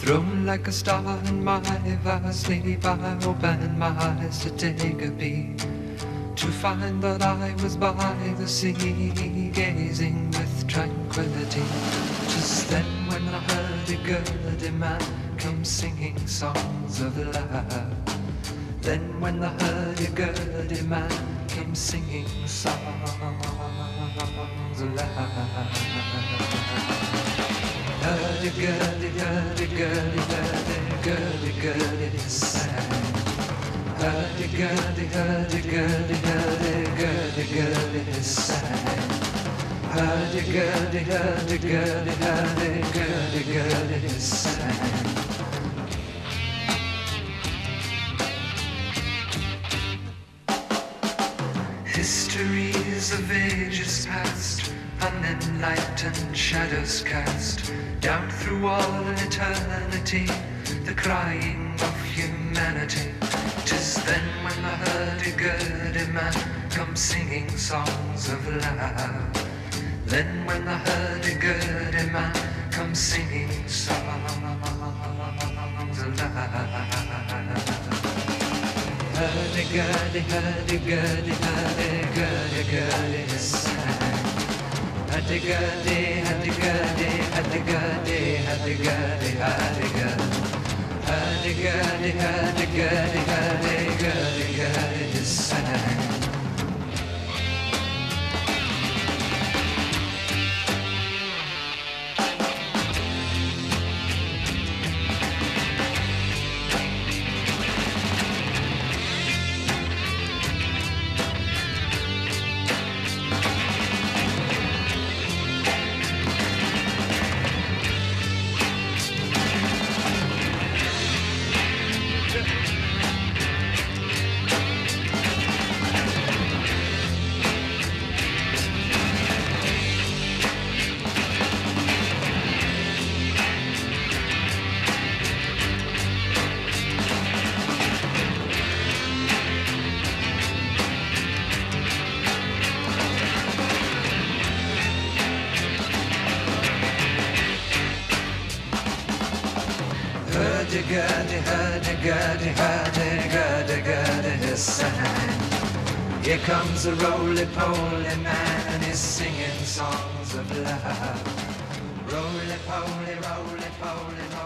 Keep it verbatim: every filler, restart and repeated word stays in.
Thrown like a star in my vast sleep, I opened my eyes to take a peek, to find that I was by the sea, gazing with tranquility. Just then when I heard a girly man come singing songs of love. Then when I heard a girly man come singing songs of love. Heard a girly, heard a girly, heard a girly, girly sang. Heard a girly, heard a girly, heard a girly, girly sang. Heard a girly, heard a girly, heard a girly, girly sang. Histories of ages past, unenlightened shadows cast down through all eternity, the crying of humanity. 'Tis then when I heard a girly man come singing songs of love. Then when I heard a girly man come singing songs of love. Heard a girly, heard a girly, heard a girly, girly sang. Had a girly, had a girly, had a girly, had a girly, had a girly. Had a girly, had a girly, had a girly, girly sang. Hurdy-gurdy, hurdy-gurdy, hurdy-gurdy, gurdy sang. Here comes a roly-poly man and he's singing songs of love. Roly-poly, roly-poly.